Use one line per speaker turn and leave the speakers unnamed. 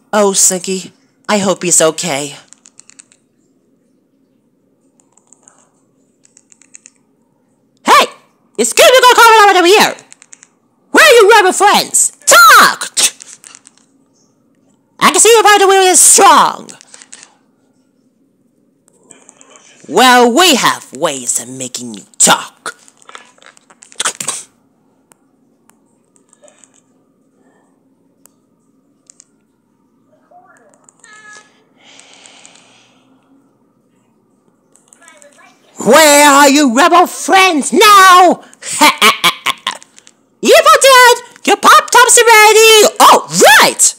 Oh, Sinky, I hope he's okay. Hey! It's good to go coming over here! Where are you rebel friends? Talk! I can see your part of the wheel is strong. Well, we have ways of making you talk. Where are you rebel friends now? You dead! Your pop-tops are ready! Oh, right!